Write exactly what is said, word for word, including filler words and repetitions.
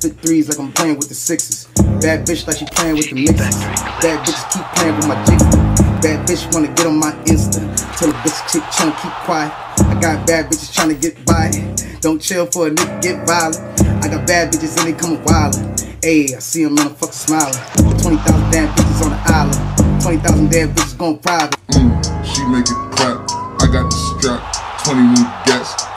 spit threes like I'm playing with the sixes. Bad bitch like she playing with the mixes. Bad bitches keep playing with my jigster. Bad bitch wanna get on my Insta. Tell a bitch chick tryna keep quiet. I got bad bitches tryna get by. Don't chill for a nigga get violent. I got bad bitches and they coming wildin'. Ayy, I see them motherfuckers smiling. twenty thousand damn bitches on the island. twenty thousand damn bitches going private. Mm, she make it clap. I got the strap. twenty new gats.